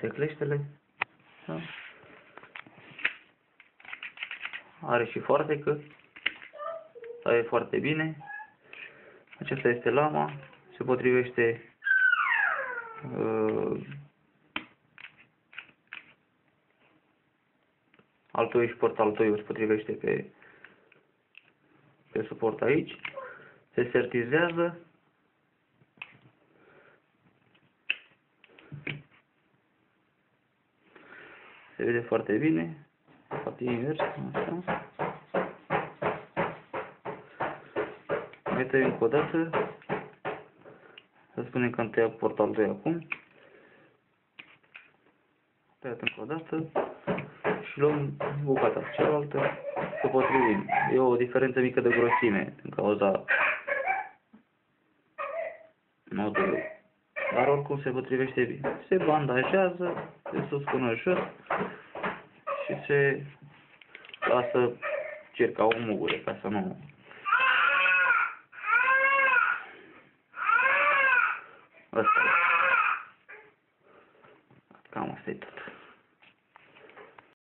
Este cleștele. Da? Are și foarfecă. Taie foarte bine. Aceasta este lama. Se potrivește altoiul și portaltoiul se potrivește pe suport aici. Se sertizează. Se vede foarte bine. Poate invers. Așa. Mai tăiem încă o dată. Să spunem că am tăiat portalul acum. Tăiat încă o dată. Și luăm bucata cealaltă să potrivim. E o diferență mică de grosime din cauza nodului. Dar oricum se potrivește bine. Se bandajează de sus până jos și se lasă circa o mugure ca să nu... Asta e. Cam asta e tot.